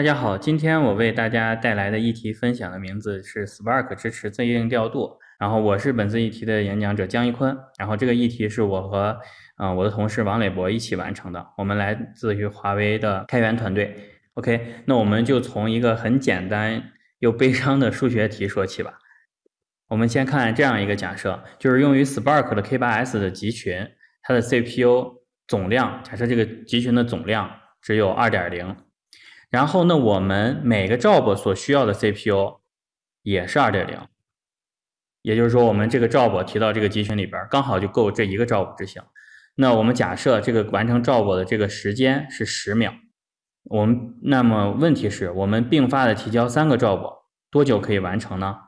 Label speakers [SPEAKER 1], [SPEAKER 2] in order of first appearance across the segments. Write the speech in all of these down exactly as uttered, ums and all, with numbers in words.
[SPEAKER 1] 家好，今天我为大家带来的议题分享的名字是 Spark 支持自定义调度。然后我是本次议题的演讲者姜一坤。然后这个议题是我和嗯、呃、我的同事王磊博一起完成的。我们来自于华为的开源团队。OK， 那我们就从一个很简单又悲伤的数学题说起吧。我们先看这样一个假设，就是用于 Spark 的 K 八 S 的集群，它的 C P U 总量，假设这个集群的总量只有 二点零。然后呢，我们每个 job 所需要的 C P U 也是 二点零， 也就是说我们这个 job 提到这个集群里边刚好就够这一个 job 执行。那我们假设这个完成 job 的这个时间是十秒，我们那么问题是我们并发的提交三个 job 多久可以完成呢？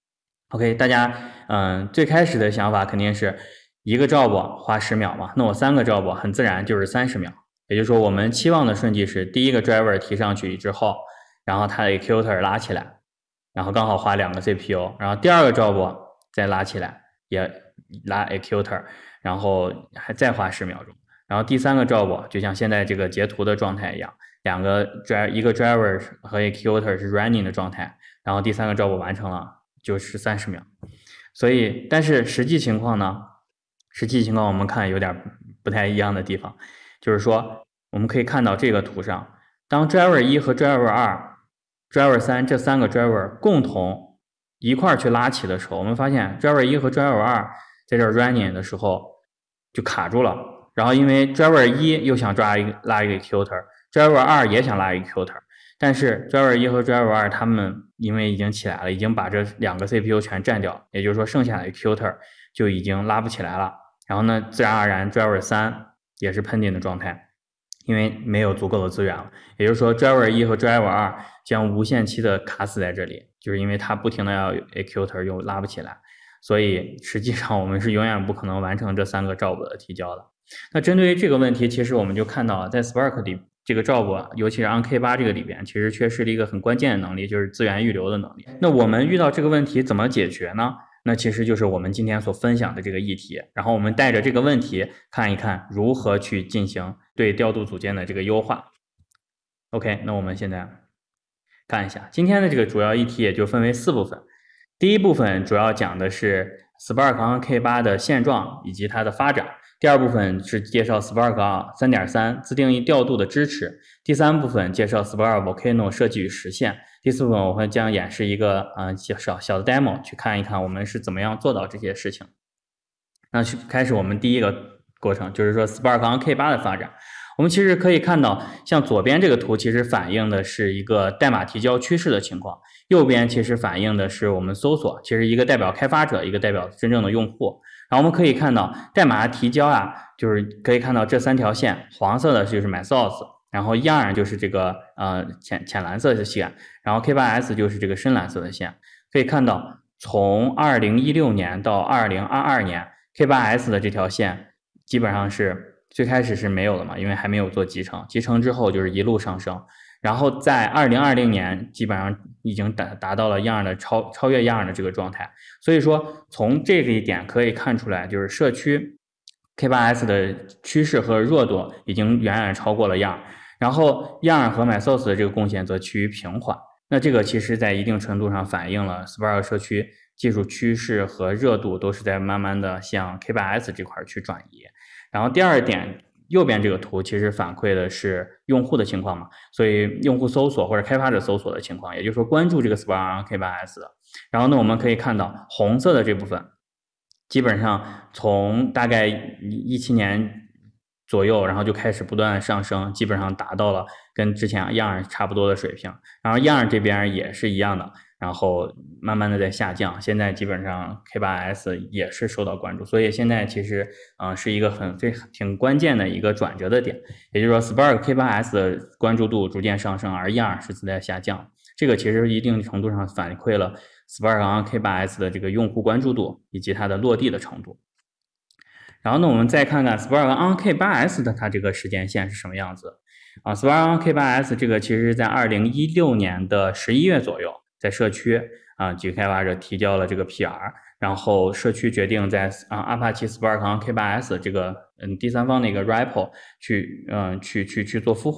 [SPEAKER 1] OK， 大家嗯最开始的想法肯定是一个 job 花十秒嘛，那我三个 job 很自然就是三十秒。也就是说我们期望的顺序是第一个 driver 提上去之后，然后它的 executor 拉起来，然后刚好花两个 C P U， 然后第二个 job 再拉起来也拉 executor， 然后还再花十秒钟，然后第三个 job 就像现在这个截图的状态一样，两个 driver 一个 driver 和 executor 是 running 的状态，然后第三个 job 完成了就是三十秒。所以但是实际情况呢，实际情况我们看有点不太一样的地方，就是说我们可以看到这个图上，当 driver 一和 driver 二 driver 三这三个 driver 共同一块去拉起的时候，我们发现 driver 一和 driver 二在这 running 的时候就卡住了，然后因为 driver 一又想抓一个拉一个 executor， driver 二也想拉一个 executor， 但是 driver 一和 driver 二他们因为已经起来了，已经把这两个 C P U 全占掉，也就是说剩下的 executor 就已经拉不起来了，然后呢自然而然 driver 三也是 pending 的状态，因为没有足够的资源了，也就是说 driver 一和 driver 二将无限期的卡死在这里，就是因为它不停的要 executor 又拉不起来，所以实际上我们是永远不可能完成这三个 job 的提交的。那针对于这个问题，其实我们就看到在 Spark 里这个 job， 尤其是 on K 八 这个里边，其实缺失了一个很关键的能力，就是资源预留的能力。那我们遇到这个问题怎么解决呢？那其实就是我们今天所分享的这个议题，然后我们带着这个问题看一看如何去进行对调度组件的这个优化。OK， 那我们现在看一下今天的这个主要议题，也就分为四部分。第一部分主要讲的是 Spark on K 八 的现状以及它的发展。第二部分是介绍 Spark 三点三 自定义调度的支持。第三部分介绍 Spark Volcano 设计与实现。第四部分我会将演示一个呃小小的 demo， 去看一看我们是怎么样做到这些事情。那去开始我们第一个过程，就是说 Spark on K 八 的发展。我们其实可以看到，像左边这个图其实反映的是一个代码提交趋势的情况，右边其实反映的是我们搜索，其实一个代表开发者，一个代表真正的用户。然后我们可以看到代码提交啊，就是可以看到这三条线，黄色的就是 my source， 然后 yarn 就是这个呃浅浅蓝色的线，然后 K 八 S 就是这个深蓝色的线。可以看到从二零一六年到二零二二年 K 八 S 的这条线基本上是最开始是没有的嘛，因为还没有做集成，集成之后就是一路上升，然后在二零二零年基本上已经达达到了样的超超越样的这个状态。所以说从这个一点可以看出来，就是社区 K 八 S 的趋势和热度已经远远超过了样，然后样和 MySource 的这个贡献则趋于平缓。那这个其实在一定程度上反映了 Spark 社区技术趋势和热度都是在慢慢的向 K 八 S 这块去转移。然后第二点，右边这个图其实反馈的是用户的情况嘛，所以用户搜索或者开发者搜索的情况，也就是说关注这个 Spark K 八 S 的。然后呢，我们可以看到红色的这部分，基本上从大概一七年左右，然后就开始不断上升，基本上达到了跟之前样差不多的水平。然后样这边也是一样的，然后慢慢的在下降，现在基本上 K 八 S 也是受到关注，所以现在其实嗯、呃、是一个很非挺关键的一个转折的点，也就是说 Spark K 八 S 的关注度逐渐上升，而样是在下降。这个其实一定程度上反馈了 Spark on K 八 S 的这个用户关注度以及它的落地的程度。然后呢，我们再看看 Spark on K 八 S 的它这个时间线是什么样子啊 ？Spark on K 八 S 这个其实在二零一六年的十一月左右，在社区啊几个开发者提交了这个 P R， 然后社区决定在啊 Apache Spark on K 八 S 这个嗯第三方的一个 repo 去嗯去去去做孵化。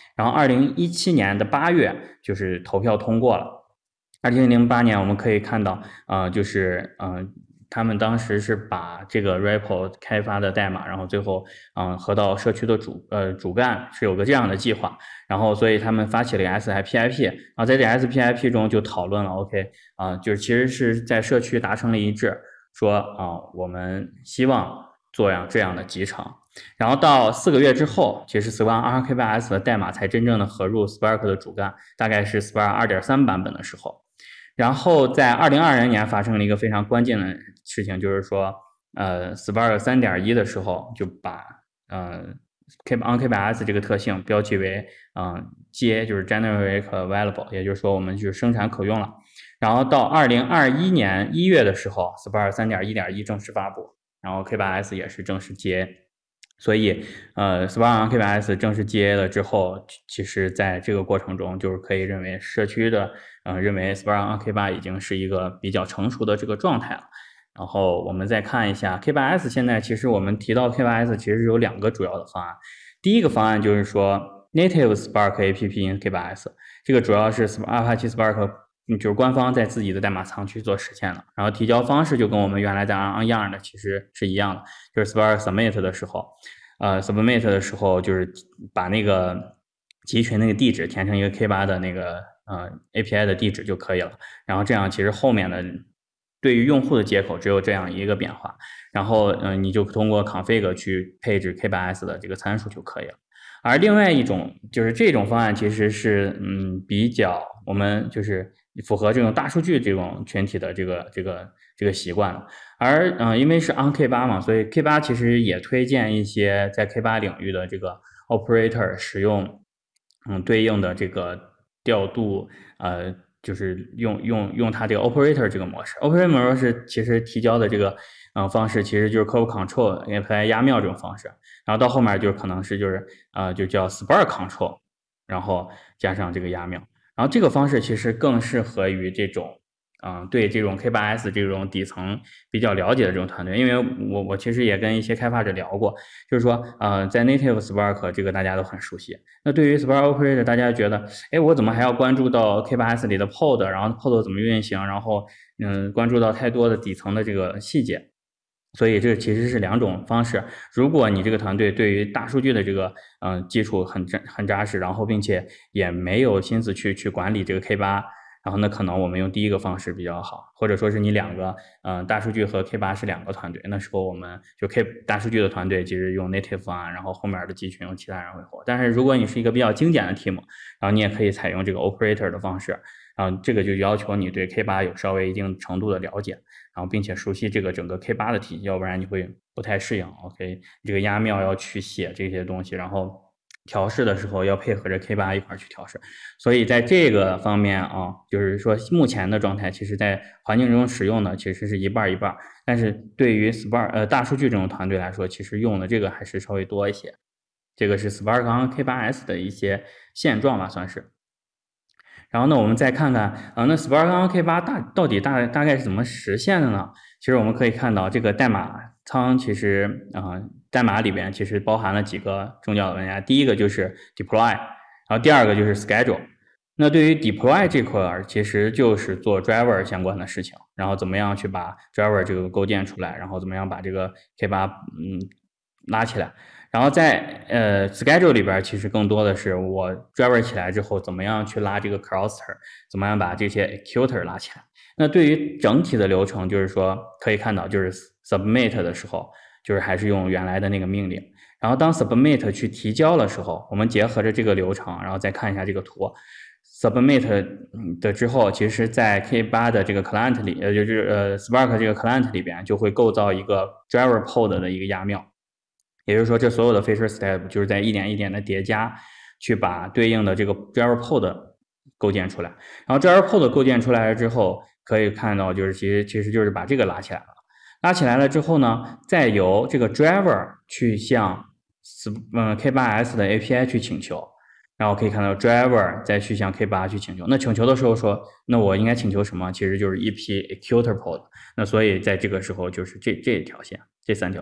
[SPEAKER 1] 然后二零一七年的八月就是投票通过了。二零零八年我们可以看到，呃，就是嗯、呃，他们当时是把这个 repo 开发的代码，然后最后嗯、呃、合到社区的主呃主干，是有个这样的计划。然后所以他们发起了 S I P I P， 然后在这 S P I P 中就讨论了 OK 啊、呃，就是其实是在社区达成了一致，说啊、呃、我们希望做样这样的集成。然后到四个月之后，其实 Spark 二 K 八 S 的代码才真正的合入 Spark 的主干，大概是 Spark 二点三 版本的时候。然后在二零二零年发生了一个非常关键的事情，就是说，呃 ，Spark 三点一 的时候就把呃 K on K 八 S 这个特性标记为嗯、呃、接，就是 generate available， 也就是说我们就是生产可用了。然后到二零二一年一月的时候 ，Spark 三点一点一 正式发布，然后 K 八 S 也是正式接。所以，呃 ，Spark on K 八 S 正式接了之后，其实在这个过程中，就是可以认为社区的，呃，认为 Spark on K 八 已经是一个比较成熟的这个状态了。然后我们再看一下 K 八 S， 现在其实我们提到 K 八 S 其实有两个主要的方案。第一个方案就是说 Native Spark A P P in K 八 S， 这个主要是 Apache Spark 就是官方在自己的代码仓去做实现的。然后提交方式就跟我们原来在 on Yarn 的其实是一样的，就是 Spark submit 的时候。呃 submit 的时候，就是把那个集群那个地址填成一个 K 八 的那个呃 A P I 的地址就可以了。然后这样其实后面的对于用户的接口只有这样一个变化。然后嗯、呃，你就通过 config 去配置 K 八 S 的这个参数就可以了。而另外一种就是这种方案其实是嗯比较我们就是符合这种大数据这种群体的这个这个这个习惯了。而嗯、呃，因为是 on K 八 嘛，所以 K 八 其实也推荐一些在 K 八 领域的这个 operator 使用嗯对应的这个调度，呃，就是用用用它这个 operator 这个模式。operator 模式其实提交的这个嗯、呃、方式其实就是 code control 来压庙这种方式，然后到后面就可能是就是呃就叫 Spark control， 然后加上这个压庙。然后这个方式其实更适合于这种嗯，对这种 K 八 S 这种底层比较了解的这种团队，因为我我其实也跟一些开发者聊过，就是说，呃，在 Native Spark 这个大家都很熟悉。那对于 Spark Operator， 大家觉得，哎，我怎么还要关注到 K 八 S 里的 pod， 然后 pod 怎么运行，然后嗯，关注到太多的底层的这个细节。所以这其实是两种方式。如果你这个团队对于大数据的这个嗯、呃、基础很扎很扎实，然后并且也没有心思去去管理这个 K 八。然后呢，可能我们用第一个方式比较好，或者说是你两个，嗯、呃，大数据和 K 八 是两个团队，那时候我们就 K 大数据的团队其实用 native 方案，然后后面的集群用其他人维护。但是如果你是一个比较精简的 team， 然后你也可以采用这个 operator 的方式，然后这个就要求你对 K 八 有稍微一定程度的了解，然后并且熟悉这个整个 K 八 的体系，要不然你会不太适应。OK， 这个压庙要去写这些东西，然后调试的时候要配合着 K 八 一块去调试，所以在这个方面啊，就是说目前的状态，其实在环境中使用的其实是一半一半，但是对于 Spark 呃大数据这种团队来说，其实用的这个还是稍微多一些。这个是 Spark on K 八 S 的一些现状吧，算是。然后呢，我们再看看啊，那 Spark on K 八 大到底大大概是怎么实现的呢？其实我们可以看到，这个代码仓其实啊、呃，代码里边其实包含了几个重要的文件。第一个就是 deploy， 然后第二个就是 schedule。那对于 deploy 这块，其实就是做 driver 相关的事情，然后怎么样去把 driver 这个构建出来，然后怎么样把这个 K 八 嗯拉起来。然后在呃 schedule 里边，其实更多的是我 driver 起来之后，怎么样去拉这个 cluster， 怎么样把这些 executor 拉起来。那对于整体的流程，就是说可以看到，就是 submit 的时候，就是还是用原来的那个命令。然后当 submit 去提交的时候，我们结合着这个流程，然后再看一下这个图。submit 的之后，其实在 K 八 的这个 client 里，呃，就是呃 Spark 这个 client 里边，就会构造一个 driver pod 的一个压庙。也就是说，这所有的 feature step 就是在一点一点的叠加，去把对应的这个 driver pod 构建出来。然后 driver pod 构建出来了之后，可以看到就是其实其实就是把这个拉起来了。拉起来了之后呢，再由这个 driver 去向嗯 K 八 S 的 A P I 去请求。然后可以看到 driver 再去向 K 八 去请求。那请求的时候说，那我应该请求什么？其实就是一批 executor pod。那所以在这个时候就是这这一条线，这三条线。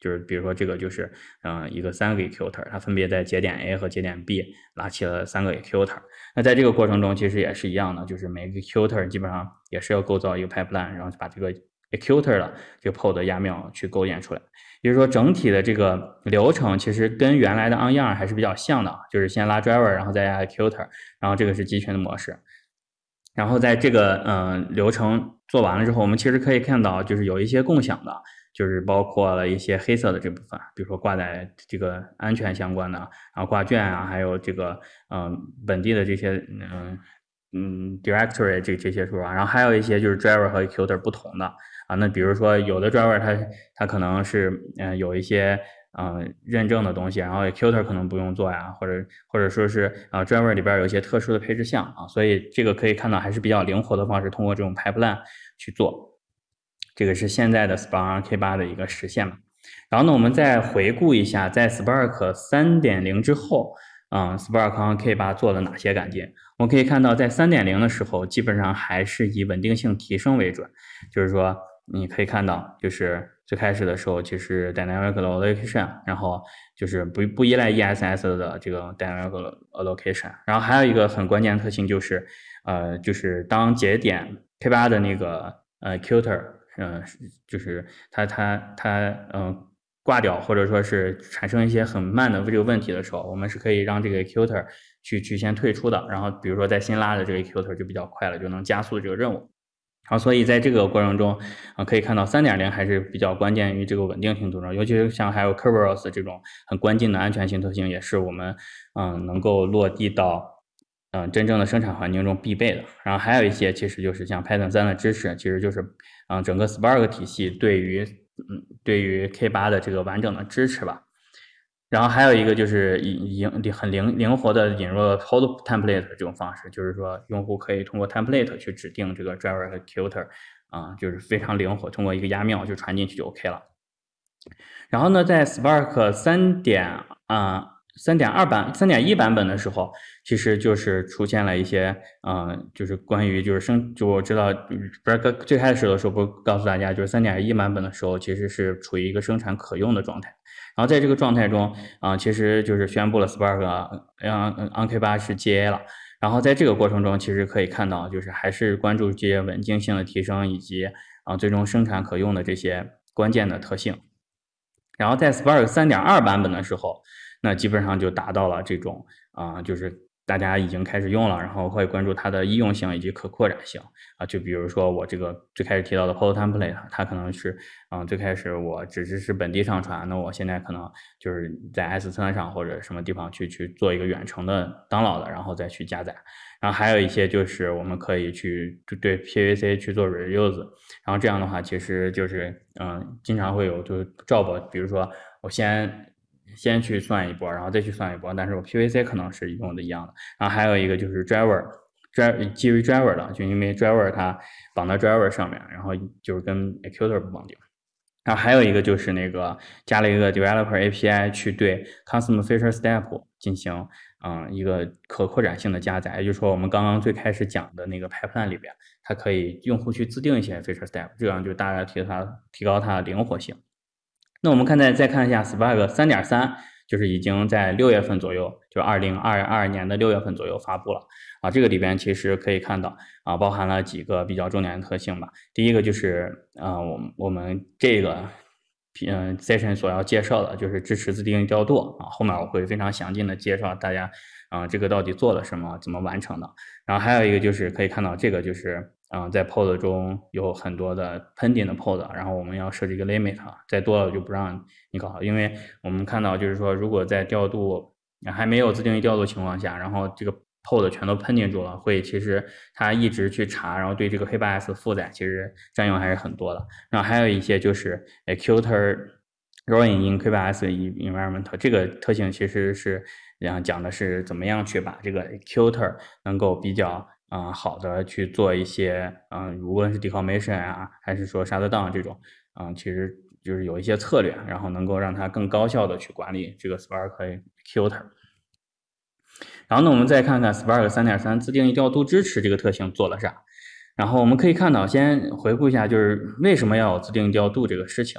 [SPEAKER 1] 就是比如说这个就是嗯、呃、一个三个 executor， 它分别在节点 A 和节点 B 拉起了三个 executor。那在这个过程中其实也是一样的，就是每个 executor 基本上也是要构造一个 pipeline， 然后把这个 executor 的这个 pod 压妙去构建出来。也就是说整体的这个流程其实跟原来的 on 样还是比较像的，就是先拉 driver， 然后再压 executor， 然后这个是集群的模式。然后在这个嗯、呃、流程做完了之后，我们其实可以看到就是有一些共享的，就是包括了一些黑色的这部分，比如说挂在这个安全相关的，然后挂卷啊，还有这个嗯、呃、本地的这些嗯嗯 directory 这这些数啊，然后还有一些就是 driver 和 executor 不同的啊，那比如说有的 driver 它它可能是嗯、呃、有一些嗯、呃，认证的东西，然后 executor 可能不用做呀，或者或者说是啊、呃、driver 里边有一些特殊的配置项啊，所以这个可以看到还是比较灵活的方式，通过这种 pipeline 去做。这个是现在的 Spark K 八的一个实现嘛。然后呢，我们再回顾一下，在 Spark 三点零 之后，嗯 ，Spark K 八做了哪些改进？我们可以看到，在 三点零 的时候，基本上还是以稳定性提升为准，就是说。你可以看到，就是最开始的时候，其实 dynamic allocation， 然后就是不不依赖 E S S 的这个 dynamic allocation， 然后还有一个很关键的特性就是，呃，就是当节点 K 八的那个呃 executor， 呃，就是它它它嗯、呃、挂掉或者说是产生一些很慢的这个问题的时候，我们是可以让这个 executor 去去先退出的，然后比如说在新拉的这个 executor 就比较快了，就能加速这个任务。好，所以在这个过程中，啊，可以看到 三点零 还是比较关键于这个稳定性度上，尤其是像还有 Kerberos 这种很关键的安全性特性，也是我们嗯能够落地到嗯真正的生产环境中必备的。然后还有一些其实就是像 Python 三的支持，其实就是嗯整个 Spark 体系对于嗯对于 K 八的这个完整的支持吧。然后还有一个就是引引很灵灵活的引入了 pod template 这种方式，就是说用户可以通过 template 去指定这个 driver 和 executor， 啊，就是非常灵活，通过一个压妙就传进去就 OK 了。然后呢，在 Spark 三点啊三点二版三点一版本的时候，其实就是出现了一些嗯、呃，就是关于就是生就我知道不是最开始的时候不告诉大家，就是三点一版本的时候其实是处于一个生产可用的状态。然后在这个状态中啊、呃，其实就是宣布了 Spark 让 on K 八是 G A 了。然后在这个过程中，其实可以看到，就是还是关注这些稳定性的提升以及啊、呃、最终生产可用的这些关键的特性。然后在 Spark 三点二版本的时候，那基本上就达到了这种啊、呃，就是大家已经开始用了，然后会关注它的易用性以及可扩展性啊。就比如说我这个最开始提到的 pod template， 它可能是嗯、呃、最开始我只是是本地上传，那我现在可能就是在 S 三 上或者什么地方去去做一个远程的 download， 然后再去加载。然后还有一些就是我们可以去对 P V C 去做 reuse， 然后这样的话其实就是嗯经常会有就是 job， 比如说我先先去算一波，然后再去算一波，但是我 P V C 可能是用的一样的。然后还有一个就是 driver driver 基于 driver 的，就因为 driver 它绑到 driver 上面，然后就是跟 executor 不绑定。然后还有一个就是那个加了一个 developer A P I 去对 custom feature step 进行嗯一个可扩展性的加载，也就是说我们刚刚最开始讲的那个 pipeline 里边，它可以用户去自定一些 feature step， 这样就大大提它提高它的灵活性。那我们看再再看一下 Spark 三点三， 就是已经在六月份左右，就二零二二年的六月份左右发布了啊。这个里边其实可以看到啊，包含了几个比较重点的特性吧。第一个就是啊，我们我们这个嗯 session 所要介绍的就是支持自定义调度啊，后面我会非常详尽的介绍大家啊这个到底做了什么，怎么完成的。然后还有一个就是可以看到这个就是嗯、呃，在 pod 中有很多的 pending 的 pod， 然后我们要设置一个 limit， 再多了就不让你搞，因为我们看到就是说，如果在调度还没有自定义调度情况下，然后这个 pod 全都 pending 住了，会其实它一直去查，然后对这个 K 八 S 负载其实占用还是很多的。然后还有一些就是 executor running in K 八 S environment， 这个特性其实是讲的是怎么样去把这个 executor 能够比较啊、呃、好的去做一些嗯、呃，无论是 decommission 啊，还是说 shutdown 这种，嗯、呃，其实就是有一些策略，然后能够让它更高效的去管理这个 Spark executor。然后呢，我们再看看 Spark 三点三 自定义调度支持这个特性做了啥。然后我们可以看到，先回顾一下，就是为什么要有自定义调度这个事情。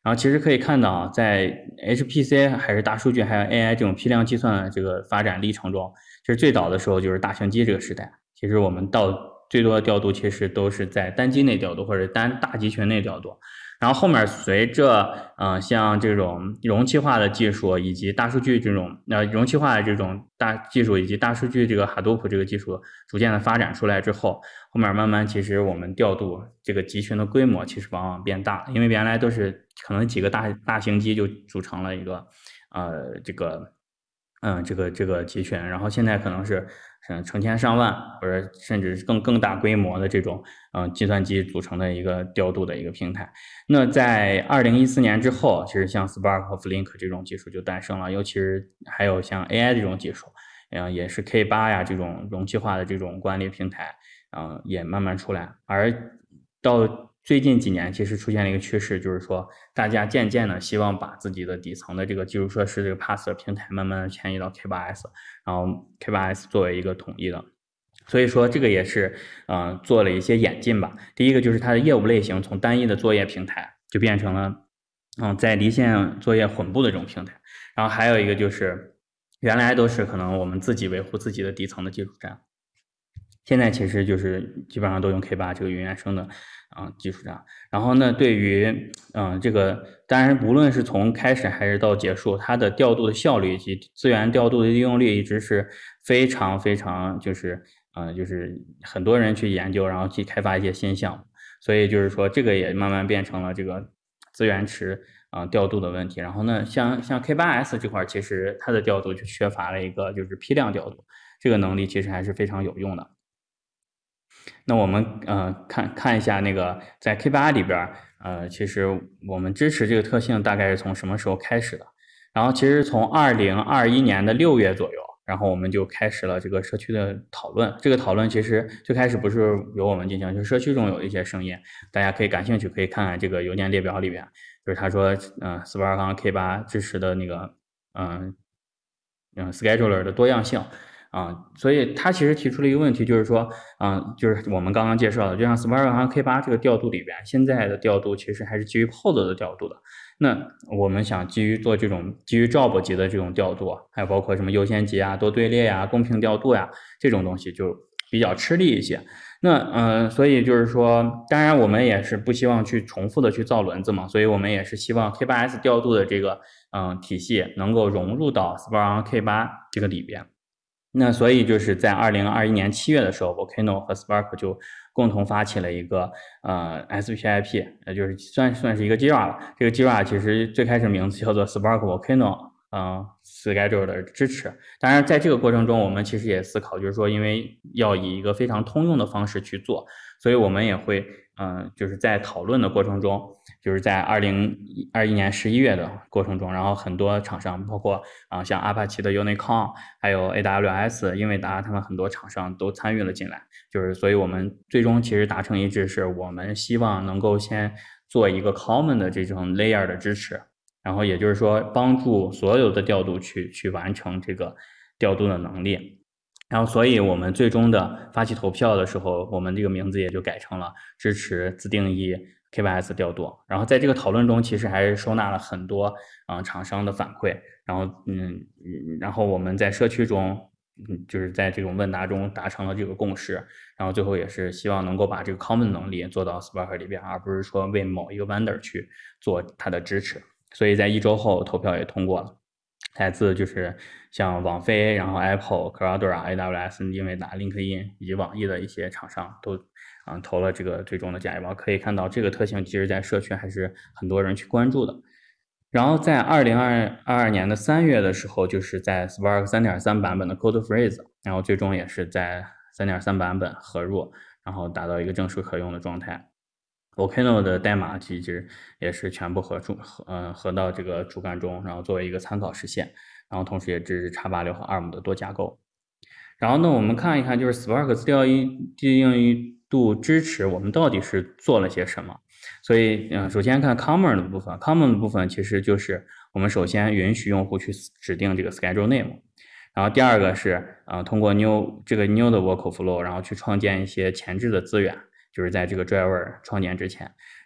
[SPEAKER 1] 然后其实可以看到啊，在 H P C 还是大数据还有 A I 这种批量计算的这个发展历程中，其实最早的时候就是大型机这个时代。其实我们到最多的调度其实都是在单机内调度或者单大集群内调度。然后后面随着呃像这种容器化的技术以及大数据这种呃容器化的这种大技术以及大数据这个 Hadoop 这个技术逐渐的发展出来之后，后面慢慢其实我们调度这个集群的规模其实往往变大，因为原来都是可能几个大大型机就组成了一个呃这个嗯这个这个集群，然后现在可能是嗯成千上万或者甚至更更大规模的这种嗯、呃、计算机组成的一个调度的一个平台。那在二零一四年之后，其实像 Spark 和 Flink 这种技术就诞生了，尤其是还有像 A I 这种技术，嗯，也是 K 八 呀这种容器化的这种管理平台，嗯，也慢慢出来。而到最近几年，其实出现了一个趋势，就是说大家渐渐的希望把自己的底层的这个基础设施这个 P A S 的平台慢慢的迁移到 K 八 S， 然后 K 八 S 作为一个统一的。所以说这个也是嗯、呃、做了一些演进吧。第一个就是它的业务类型从单一的作业平台就变成了嗯在离线作业混布的这种平台。然后还有一个就是原来都是可能我们自己维护自己的底层的基础站，现在其实就是基本上都用 K 八 这个云原生的啊、呃、技术站。然后呢，对于嗯、呃、这个当然无论是从开始还是到结束，它的调度的效率以及资源调度的利用率一直是非常非常就是呃就是很多人去研究，然后去开发一些新项目。所以就是说这个也慢慢变成了这个资源池啊、呃、调度的问题。然后呢，像像 K 八 S 这块其实它的调度就缺乏了一个就是批量调度，这个能力其实还是非常有用的。那我们呃看看一下那个在 K 八 里边，呃，其实我们支持这个特性大概是从什么时候开始的？然后其实从二零二一年的六月左右，然后我们就开始了这个社区的讨论。这个讨论其实最开始不是由我们进行，就是社区中有一些声音，大家可以感兴趣可以看看这个邮件列表里边，就是他说，嗯、呃、，Spark 和 K 八 支持的那个，嗯、呃、嗯 scheduler 的多样性。啊，所以他其实提出了一个问题，就是说，嗯，就是我们刚刚介绍的，就像 Spark 和 K 八 这个调度里边，现在的调度其实还是基于 pod 的调度的。那我们想基于做这种基于 job 级的这种调度，还有包括什么优先级啊、多队列呀、公平调度呀这种东西，就比较吃力一些。那嗯、呃，所以就是说，当然我们也是不希望去重复的去造轮子嘛，所以我们也是希望 K 八 S 调度的这个嗯、呃、体系能够融入到 Spark 和 K 八 这个里边。那所以就是在二零二一年七月的时候 ，Volcano 和 Spark 就共同发起了一个呃 S P I P， 也就是算算是一个 Jira 了。这个 Jira 其实最开始名字叫做 Spark Volcano 嗯 Schedule 的支持。当然，在这个过程中，我们其实也思考，就是说，因为要以一个非常通用的方式去做，所以我们也会嗯、呃，就是在讨论的过程中，就是在二零二一年十一月的过程中，然后很多厂商，包括啊、呃、像 Apache 的 Unicorn。还有 A W S、英伟达，他们很多厂商都参与了进来，就是所以我们最终其实达成一致，是我们希望能够先做一个 common 的这种 layer 的支持，然后也就是说帮助所有的调度去去完成这个调度的能力。然后，所以我们最终的发起投票的时候，我们这个名字也就改成了支持自定义 K 八 S 调度。然后在这个讨论中，其实还是收纳了很多啊、呃、厂商的反馈。然后，嗯，然后我们在社区中，嗯，就是在这种问答中达成了这个共识。然后最后也是希望能够把这个 common 能力做到 Spark 里边，而不是说为某一个 vendor 去做它的支持。所以在一周后投票也通过了。来自就是像网飞，然后 Apple、Cloudera、A W S、英伟达、LinkedIn 以及网易的一些厂商都啊、嗯、投了这个最终的加一包。可以看到这个特性其实在社区还是很多人去关注的。然后在二零二二年的三月的时候，就是在 Spark 三点三版本的 Code Freeze， 然后最终也是在三点三版本合入，然后达到一个正式可用的状态。Volcano 的代码其实也是全部合出合呃合到这个主干中，然后作为一个参考实现，然后同时也支持 X 八六和 A R M 的多架构。然后呢，我们看一看就是 Spark 自调定义度支持，我们到底是做了些什么？所以，嗯、呃，首先看 Common 的部分 ，Common 的部分其实就是我们首先允许用户去指定这个 Schedule Name，然后第二个是呃通过 New 这个 New 的 Workflow，然后去创建一些前置的资源。就是在这个 driver 创建之前，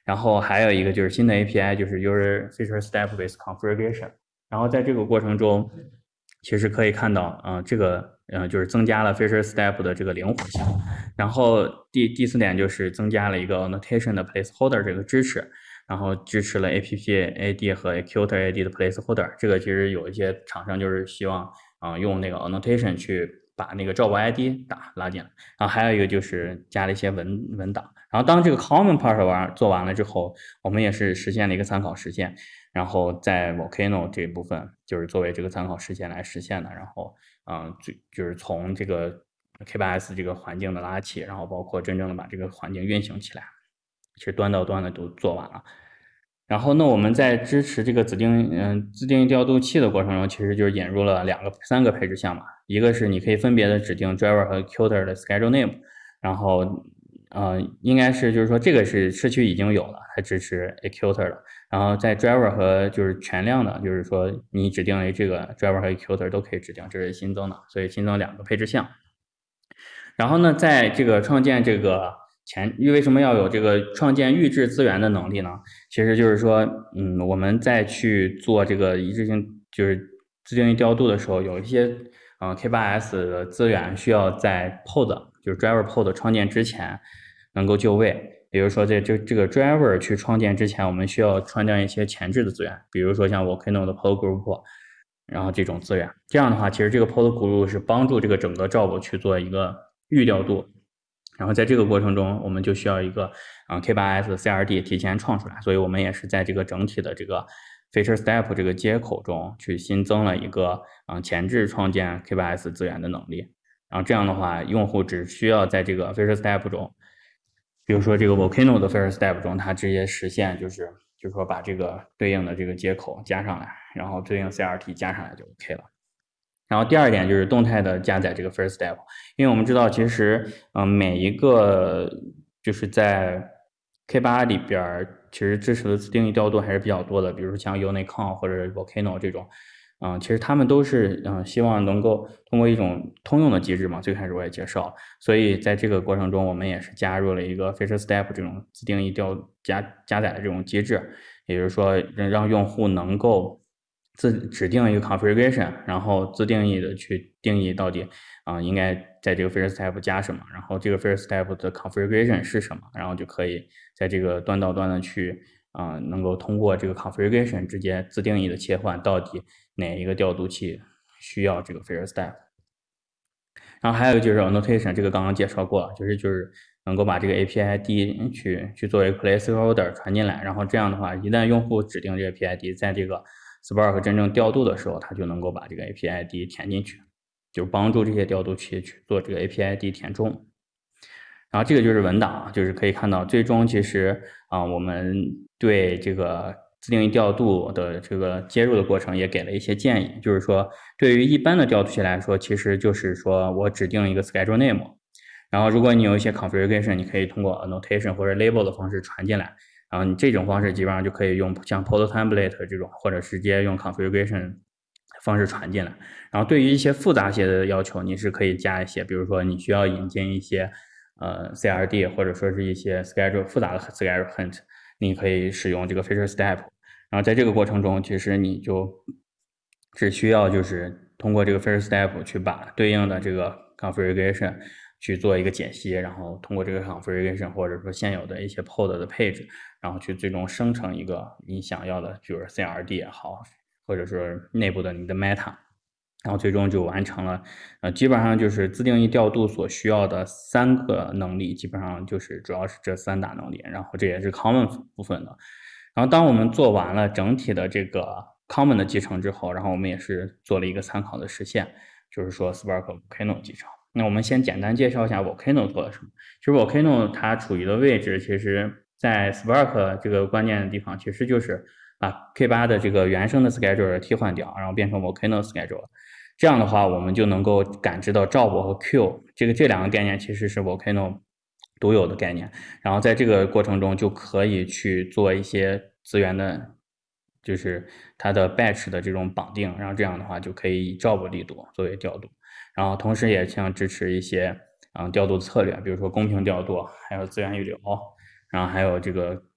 [SPEAKER 1] 然后还有一个就是新的 A P I， 就是 User Feature Step with Configuration。然后在这个过程中，其实可以看到，嗯、呃，这个呃就是增加了 Feature Step 的这个灵活性。然后第第四点就是增加了一个 Annotation 的 Placeholder 这个支持。然后支持了 A P P A D 和 Executor A D 的 placeholder， 这个其实有一些厂商就是希望啊、呃、用那个 annotation 去把那个 job I D 打拉进来。然后还有一个就是加了一些文文档。然后当这个 common part 完做完了之后，我们也是实现了一个参考实现。然后在 Volcano 这一部分就是作为这个参考实现来实现的。然后嗯、呃，就就是从这个 K 八 S 这个环境的拉起，然后包括真正的把这个环境运行起来。其实端到端的都做完了。然后，那我们在支持这个自定嗯自定义调度器的过程中，其实就是引入了两个三个配置项嘛。一个是你可以分别的指定 driver 和 executor 的 schedule name， 然后呃应该是就是说这个是社区已经有了，它支持 executor 的。然后在 driver 和就是全量的，就是说你指定为这个 driver 和 executor 都可以指定，这是新增的，所以新增两个配置项。然后呢，在这个创建这个前，为什么要有这个创建预置资源的能力呢？其实就是说，嗯，我们在去做这个一致性就是自定义调度的时候，有一些呃 K 八 S 的资源需要在 pod 就是 driver pod 创建之前能够就位。比如说在这这个 driver 去创建之前，我们需要创建一些前置的资源，比如说像 Volcano 的 pod group。然后这种资源，这样的话，其实这个 pod group 是帮助这个整个 job 去做一个预调度。然后在这个过程中，我们就需要一个啊、呃、K 八 S 的 C R D 提前创出来，所以我们也是在这个整体的这个 feature step 这个接口中去新增了一个啊、呃、前置创建 K 八 S 资源的能力。然后这样的话，用户只需要在这个 feature step 中，比如说这个 Volcano 的 feature step 中，它直接实现就是就是说把这个对应的这个接口加上来，然后对应 C R T 加上来就 OK 了。然后第二点就是动态的加载这个 first step， 因为我们知道其实嗯、呃、每一个就是在 K 八 里边其实支持的自定义调度还是比较多的，比如说像 Unicon 或者 Volcano 这种，嗯、呃、其实他们都是嗯、呃、希望能够通过一种通用的机制嘛，最开始我也介绍，所以在这个过程中我们也是加入了一个 feature step 这种自定义调加加载的这种机制，也就是说让用户能够自指定一个 configuration， 然后自定义的去定义到底啊、呃、应该在这个 feature step 加什么，然后这个 feature step 的 configuration 是什么，然后就可以在这个端到端的去啊、呃、能够通过这个 configuration 直接自定义的切换到底哪一个调度器需要这个 feature step。然后还有就是 annotation， 这个刚刚介绍过，就是就是能够把这个 A P I I D 去去作为 placeholder 传进来，然后这样的话，一旦用户指定这个 A P I I D， 在这个 Spark 真正调度的时候，它就能够把这个 A P I I D 填进去，就帮助这些调度器去做这个 A P I I D 填充。然后这个就是文档，就是可以看到，最终其实啊、呃，我们对这个自定义调度的这个接入的过程也给了一些建议，就是说，对于一般的调度器来说，其实就是说我指定一个 schedule name， 然后如果你有一些 configuration， 你可以通过 annotation 或者 label 的方式传进来，然后你这种方式基本上就可以用像 pod template 这种，或者直接用 configuration 方式传进来。然后对于一些复杂些的要求，你是可以加一些，比如说你需要引进一些呃 C R D 或者说是一些 schedule 复杂的 schedule hint， 你可以使用这个 feature step。然后在这个过程中，其实你就只需要就是通过这个 feature step 去把对应的这个 configuration 去做一个解析，然后通过这个 configuration 或者说现有的一些 pod 的配置，然后去最终生成一个你想要的，比如 C R D 也好，或者说内部的你的 meta。然后最终就完成了，呃，基本上就是自定义调度所需要的三个能力，基本上就是主要是这三大能力，然后这也是 common 部分的。然后当我们做完了整体的这个 common 的集成之后，然后我们也是做了一个参考的实现，就是说 Spark Volcano 集成。那我们先简单介绍一下 Volcano 做了什么。其实 Volcano 它处于的位置，其实在 Spark 这个关键的地方，其实就是把 K 八 的这个原生的 schedule 替换掉，然后变成 Volcano schedule。这样的话，我们就能够感知到 job 和 queue 这个这两个概念其实是 Volcano 独有的概念。然后在这个过程中就可以去做一些资源的，就是它的 batch 的这种绑定，然后这样的话就可以以 job 力度作为调度。然后同时也像支持一些嗯调度策略，比如说公平调度，还有资源预留，然后还有这个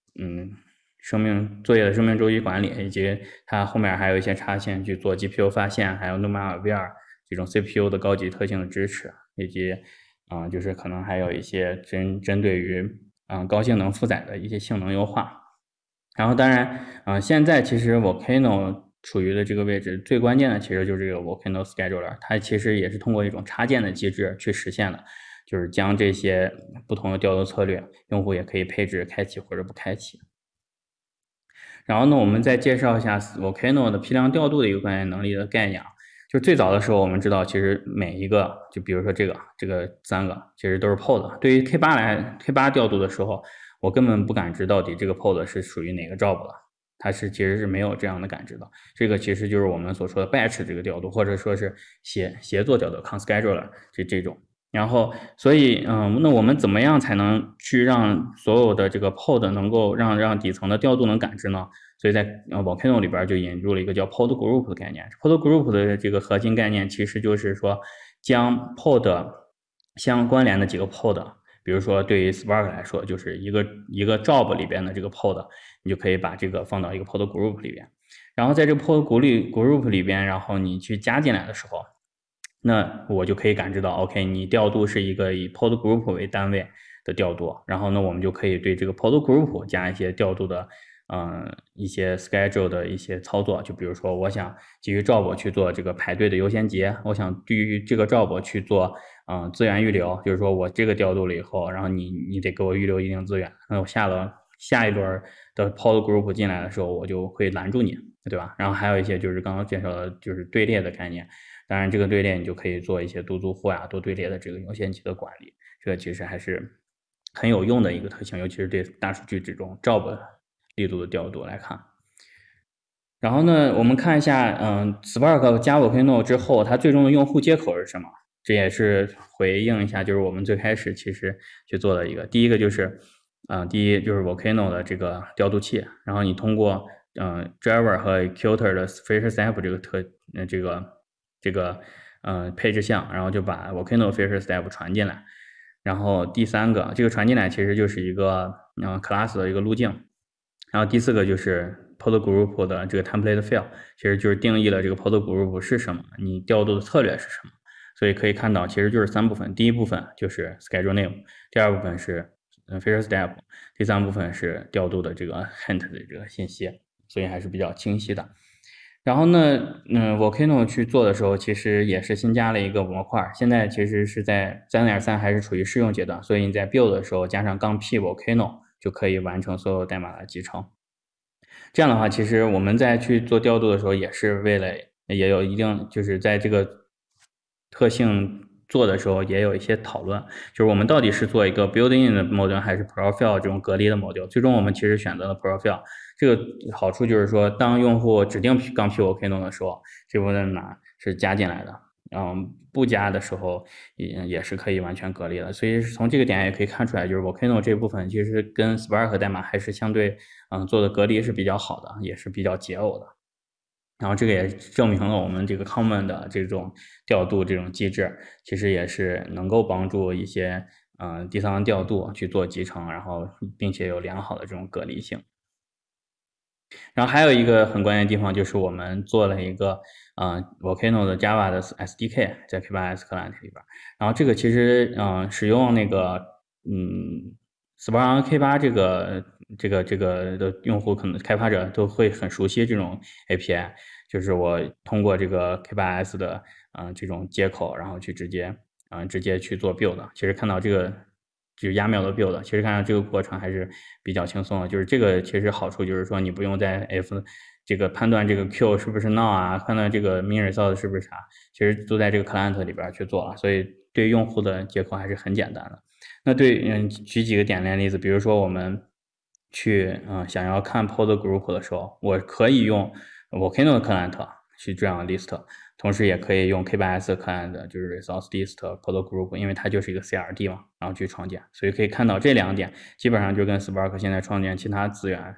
[SPEAKER 1] 嗯生命作业的生命周期管理，以及它后面还有一些插线去做 G P U 发现，还有 NumAware 这种 C P U 的高级特性的支持，以及啊、呃、就是可能还有一些针针对于嗯、呃、高性能负载的一些性能优化。然后当然，啊、呃，现在其实 Volcano 处于的这个位置，最关键的其实就是这个 Volcano Scheduler，它其实也是通过一种插件的机制去实现的，就是将这些不同的调度策略，用户也可以配置开启或者不开启。然后呢，我们再介绍一下 Volcano 的批量调度的一个关键能力的概念啊。就最早的时候，我们知道其实每一个，就比如说这个这个三个，其实都是 pod。对于 K 八来 K 八调度的时候，我根本不感知到底这个 pod 是属于哪个 job 的，它是其实是没有这样的感知的。这个其实就是我们所说的 batch 这个调度，或者说是协协作调度 conscheduler 这这种。然后，所以，嗯，那我们怎么样才能去让所有的这个 pod 能够让让底层的调度能感知呢？所以在呃 Volcano 里边就引入了一个叫 pod group 的概念。pod group 的这个核心概念其实就是说，将 pod 相关联的几个 pod，比如说对于 Spark 来说，就是一个一个 job 里边的这个 pod，你就可以把这个放到一个 pod group 里边。然后在这个 pod group 里边，然后你去加进来的时候，那我就可以感知到 ，OK， 你调度是一个以 pod group 为单位的调度，然后呢，我们就可以对这个 pod group 加一些调度的，嗯，一些 schedule 的一些操作，就比如说，我想基于 job 去做这个排队的优先级，我想对于这个 job 去做，嗯，资源预留，就是说我这个调度了以后，然后你你得给我预留一定资源，那我下了下一轮的 pod group 进来的时候，我就会拦住你，对吧？然后还有一些就是刚刚介绍的，就是队列的概念。当然，这个队列你就可以做一些多租户呀、多队列的这个优先级的管理，这个其实还是很有用的一个特性，尤其是对大数据这种 job 力度的调度来看。然后呢，我们看一下，嗯，Spark 加 Volcano 之后，它最终的用户接口是什么？这也是回应一下，就是我们最开始其实去做的一个，第一个就是，嗯、呃，第一就是 Volcano 的这个调度器，然后你通过嗯、呃、driver 和 executor 的 feature step 这个特呃这个这个呃配置项，然后就把 Volcano feature step 传进来。然后第三个，这个传进来其实就是一个嗯、呃、class 的一个路径。然后第四个就是 pod group 的这个 template field，其实就是定义了这个 pod group 是什么，你调度的策略是什么。所以可以看到，其实就是三部分，第一部分就是 schedule name，第二部分是 feature step，第三部分是调度的这个 hint 的这个信息，所以还是比较清晰的。然后呢，嗯，Volcano 去做的时候，其实也是新加了一个模块，现在其实是在 三点三 还是处于试用阶段，所以你在 build 的时候加上杠 p Volcano 就可以完成所有代码的集成。这样的话，其实我们在去做调度的时候，也是为了也有一定就是在这个特性做的时候，也有一些讨论，就是我们到底是做一个 built-in 的 module 还是 profile 这种隔离的 module。最终我们其实选择了 profile。这个好处就是说，当用户指定刚 P Volcano 的时候，这部分代码是加进来的。嗯，不加的时候也也是可以完全隔离的，所以从这个点也可以看出来，就是 Volcano 这部分其实跟 Spark 代码还是相对，嗯，做的隔离是比较好的，也是比较解耦的。然后这个也证明了我们这个 Common 的这种调度这种机制，其实也是能够帮助一些嗯、呃、第三方调度去做集成，然后并且有良好的这种隔离性。然后还有一个很关键的地方就是我们做了一个呃 Volcano 的 Java 的 S D K 在 K 八 S Client 里边，然后这个其实嗯、呃、使用那个嗯 Spark K 八这个这个这个的用户可能开发者都会很熟悉这种 A P I，就是我通过这个 K 八 S 的嗯、呃、这种接口，然后去直接嗯、呃、直接去做 build，其实看到这个。就是压秒的 build，其实看到这个过程还是比较轻松的。就是这个其实好处就是说，你不用在 if 这个判断这个 q 是不是 null 啊，判断这个 min result 是不是啥，其实都在这个 client 里边去做了。所以对用户的接口还是很简单的。那对，嗯，举几个简单例子，比如说我们去嗯想要看 pod group 的时候，我可以用 Volcano 的 client 去这样 list。同时也可以用 K 八 S client 就是 resource list pod group， 因为它就是一个 C R D 嘛，然后去创建，所以可以看到这两点基本上就跟 Spark 现在创建其他资源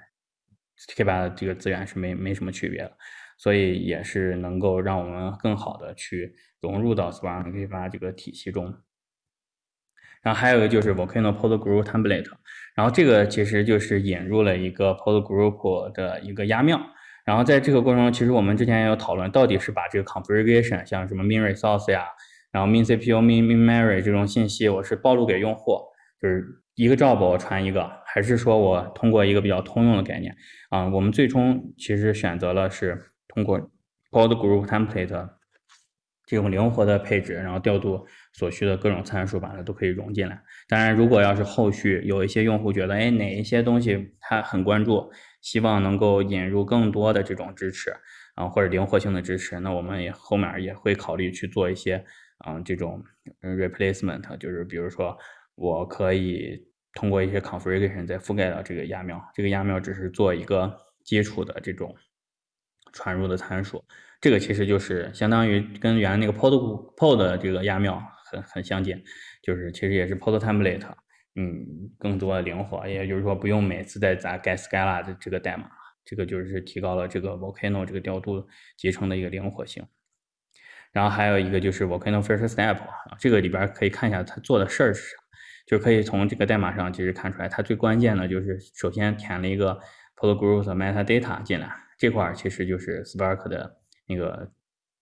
[SPEAKER 1] K 八 的这个资源是没没什么区别的，所以也是能够让我们更好的去融入到 Spark K 八这个体系中。 然后还有一个就是 Volcano Pod Group Template， 然后这个其实就是引入了一个 Pod Group 的一个压庙。然后在这个过程中，其实我们之前也有讨论，到底是把这个 configuration 像什么 min resource 呀，然后 min C P U、min min memory 这种信息，我是暴露给用户，就是一个 job 我传一个，还是说我通过一个比较通用的概念啊、呃？我们最终其实选择了是通过 Pod Group Template 这种灵活的配置，然后调度所需的各种参数，把它都可以融进来。当然，如果要是后续有一些用户觉得，哎，哪一些东西他很关注，希望能够引入更多的这种支持，啊、呃，或者灵活性的支持，那我们也后面也会考虑去做一些，嗯、呃，这种 replacement， 就是比如说我可以通过一些 configuration 再覆盖到这个压庙，这个压庙只是做一个基础的这种传入的参数。这个其实就是相当于跟原来那个 pod pod 这个压庙很很相近，就是其实也是 pod template， 嗯，更多的灵活，也就是说不用每次再砸 get scala 的这个代码，这个就是提高了这个 Volcano 这个调度集成的一个灵活性。然后还有一个就是 Volcano First Step， 这个里边可以看一下它做的事儿是啥，就可以从这个代码上其实看出来，它最关键的就是首先填了一个 pod group 的 metadata 进来，这块其实就是 Spark 的那个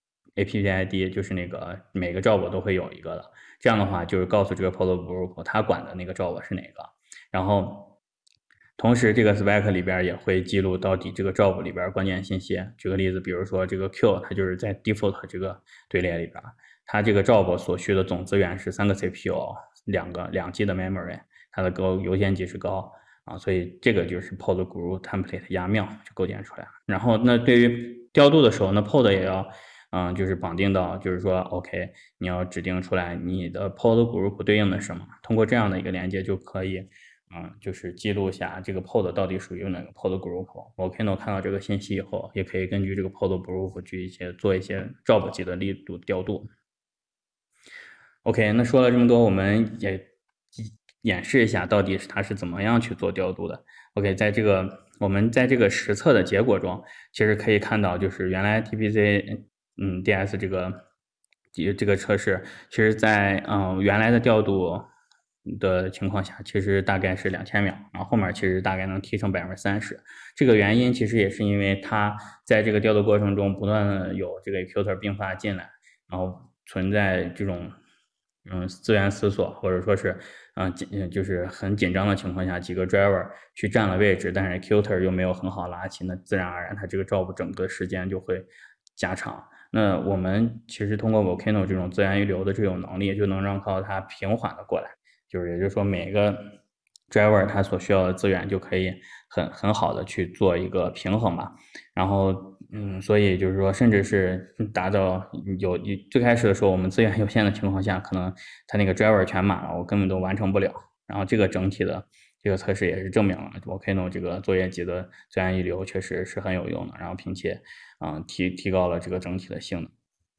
[SPEAKER 1] A P I D， 就是那个每个 job 都会有一个的，这样的话就是告诉这个 pod group 它管的那个 job 是哪个，然后同时这个 Spark 里边也会记录到底这个 job 里边关键信息。举个例子，比如说这个 Q 它就是在 default 这个队列里边，它这个 job 所需的总资源是三个 C P U， 两个两 G 的 memory， 它的高优先级是高啊，所以这个就是 pod group template 压庙就构建出来了。然后那对于调度的时候，那 pod 也要嗯，就是绑定到，就是说 OK， 你要指定出来你的 pod group 对应的什么，通过这样的一个连接就可以嗯，就是记录下这个 pod 到底属于哪个 pod group。Volcano 看到这个信息以后，也可以根据这个 pod group 去一些做一些 job 级的力度调度。OK， 那说了这么多，我们也演示一下到底是它是怎么样去做调度的。OK， 在这个我们在这个实测的结果中，其实可以看到，就是原来 T P C 嗯 D S 这个这个测试，其实在嗯原来的调度的情况下，其实大概是两千秒，然后后面其实大概能提升百分之三十。这个原因其实也是因为它在这个调度过程中不断的有这个 executor 并发进来，然后存在这种嗯资源思索，或者说是嗯紧就是很紧张的情况下，几个 driver 去占了位置，但是 executor 又没有很好拉起，那自然而然它这个 job 整个时间就会加长。那我们其实通过 Volcano 这种资源预留的这种能力，就能让靠它平缓的过来。就是也就是说每个 driver 它所需要的资源就可以很很好的去做一个平衡嘛，然后嗯，所以就是说甚至是达到有最开始的时候我们资源有限的情况下，可能它那个 driver 全满了，我根本都完成不了，然后这个整体的这个测试也是证明了 Volcano 这个作业集的资源预留确实是很有用的，然后并且嗯提提高了这个整体的性能。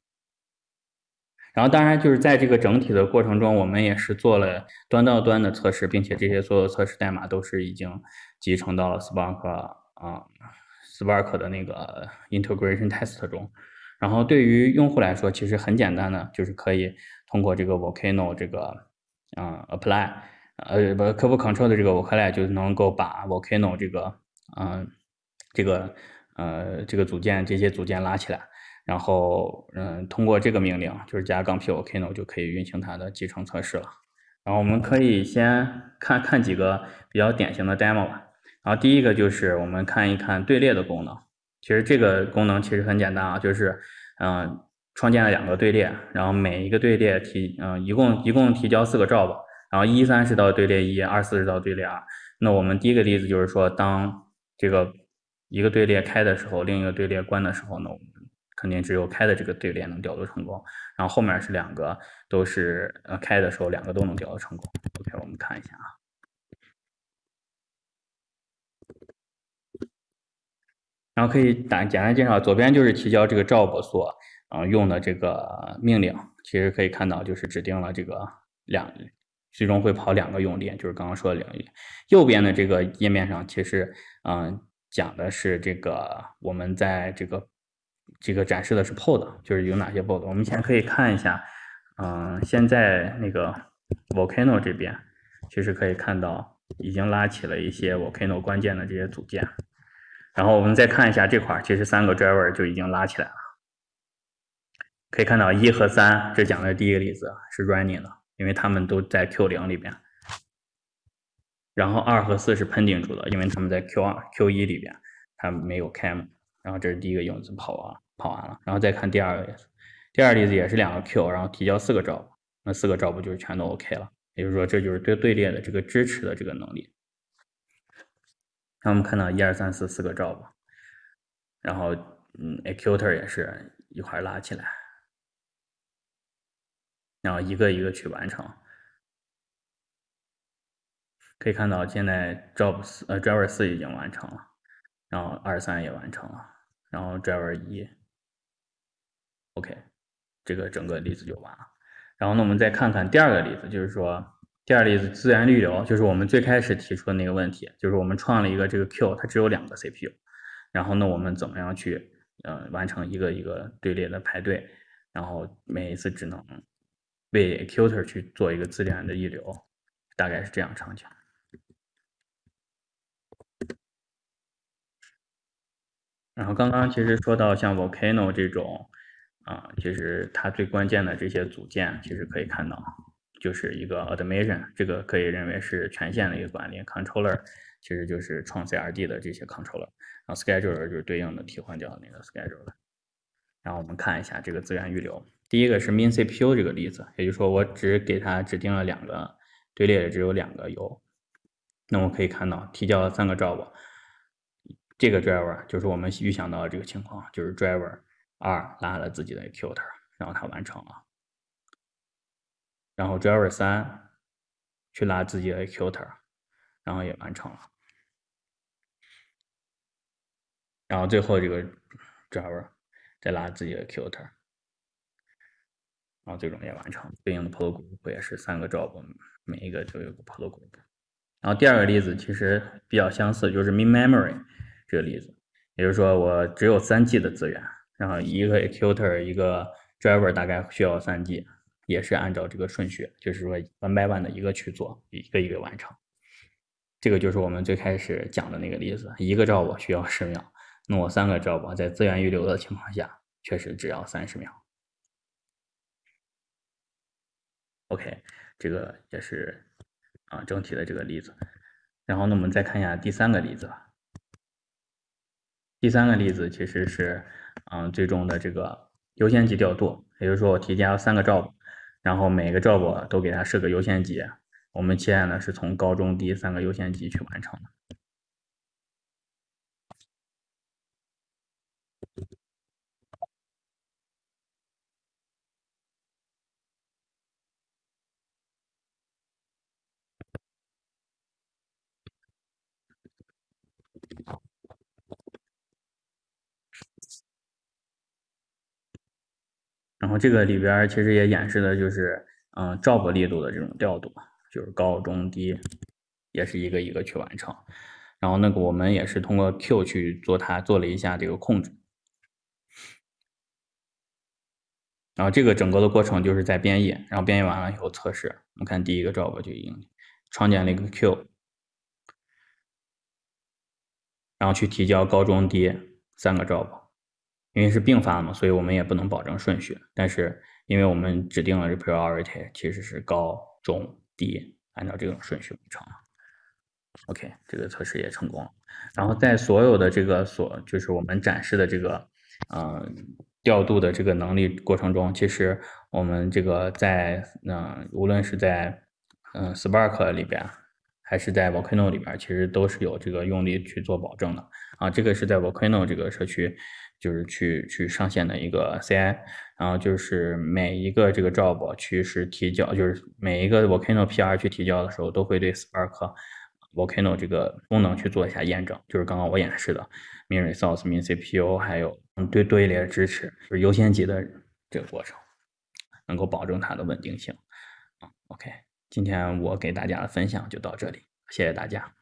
[SPEAKER 1] 然后当然就是在这个整体的过程中，我们也是做了端到端的测试，并且这些所有测试代码都是已经集成到了 Spark 啊 Spark 的那个 integration test 中。然后对于用户来说，其实很简单的，就是可以通过这个 Volcano 这个嗯 apply 呃不客户 control 的这个 apply 就能够把 Volcano 这个嗯这个呃这个组件这些组件拉起来。然后，嗯，通过这个命令，就是加杠 p volcano 就可以运行它的集成测试了。然后我们可以先看看几个比较典型的 demo 吧。然后第一个就是我们看一看队列的功能。其实这个功能其实很简单啊，就是嗯，创建了两个队列，然后每一个队列提嗯一共一共提交四个 job，然后一三是到队列一，二四是到队列二。那我们第一个例子就是说，当这个一个队列开的时候，另一个队列关的时候呢，我们肯定只有开的这个队列能调度成功，然后后面是两个都是呃开的时候两个都能调度成功。OK， 我们看一下啊。然后可以简简单介绍，左边就是提交这个 job 所呃用的这个命令，其实可以看到就是指定了这个两，最终会跑两个用例，就是刚刚说的两个。右边的这个页面上其实嗯、呃、讲的是这个我们在这个这个展示的是 pod， 就是有哪些 pod。我们先可以看一下，嗯、呃，现在那个 Volcano 这边其实可以看到已经拉起了一些 Volcano 关键的这些组件，然后我们再看一下这块，其实三个 driver 就已经拉起来了。可以看到一和三，这讲的第一个例子是 running 的，因为他们都在 Q 零 里边。然后二和四是 pending 住的，因为他们在 Q 二、Q 一 里边，它没有开嘛。然后这是第一个影子跑完了，跑完了。然后再看第二个例子，第二个例子也是两个 Q， 然后提交四个 job， 那四个 job 就是全都 OK 了。也就是说，这就是对队列的这个支持的这个能力。那我们看到一二三四四个 job， 然后嗯 executor 也是一块拉起来，然后一个一个去完成。可以看到现在 job 四呃 driver 四已经完成了，然后二三也完成了，然后 driver 一 OK， 这个整个例子就完了。然后呢，我们再看看第二个例子，就是说第二例子资源预留，就是我们最开始提出的那个问题，就是我们创了一个这个 Q， 它只有两个 C P U， 然后呢，我们怎么样去呃完成一个一个队列的排队，然后每一次只能为 executor 去做一个资源的预留，大概是这样场景。然后刚刚其实说到像 Volcano 这种，啊、呃，其实它最关键的这些组件，其实可以看到，就是一个 automation， 这个可以认为是权限的一个管理 controller， 其实就是创 C R D 的这些 controller， 然后 scheduler 就是对应的替换掉的那个 scheduler。然后我们看一下这个资源预留，第一个是 min C P U 这个例子，也就是说我只给它指定了两个队列，只有两个有，那我可以看到提交了三个 job。这个 driver 就是我们预想到的这个情况，就是 driver 二拉了自己的 executor， 然后它完成了，然后 driver 三去拉自己的 executor， 然后也完成了，然后最后这个 driver 再拉自己的 executor， 然后最终也完成，对应的 pull group 也是三个 job， 每一个就有个 pull group。然后第二个例子其实比较相似，就是 min memory 这个例子，也就是说我只有三 G 的资源，然后一个 executor 一个 driver 大概需要三 G， 也是按照这个顺序，就是说 one by one 的一个去做，一个一个完成。这个就是我们最开始讲的那个例子，一个 job 需要十秒，那我三个 job 在资源预留的情况下，确实只要三十秒。OK， 这个也是啊整体的这个例子。然后呢，我们再看一下第三个例子吧。第三个例子其实是，嗯，最终的这个优先级调度，也就是说我提交三个 job， 然后每个 job 都给它设个优先级，我们期待呢是从高中低三个优先级去完成的。然后这个里边其实也演示的就是，嗯，job 力度的这种调度，就是高中低，也是一个一个去完成。然后那个我们也是通过 Q 去做它做了一下这个控制。然后这个整个的过程就是在编译，然后编译完了以后测试。我们看第一个 job 就已经创建了一个 Q， 然后去提交高中低三个 job， 因为是并发嘛，所以我们也不能保证顺序。但是因为我们指定了这 priority 其实是高中低，按照这种顺序完成了。OK， 这个测试也成功了。然后在所有的这个所就是我们展示的这个，呃，调度的这个能力过程中，其实我们这个在呃，无论是在嗯、呃、Spark 里边，还是在 Volcano 里边，其实都是有这个用力去做保证的啊。这个是在 Volcano 这个社区，就是去去上线的一个 C I， 然后就是每一个这个 job 去是提交，就是每一个 Volcano P R 去提交的时候，都会对 Spark Volcano 这个功能去做一下验证，就是刚刚我演示的 min resource、min C P U， 还有对多一列支持，就是优先级的这个过程，能够保证它的稳定性。OK，今天我给大家的分享就到这里，谢谢大家。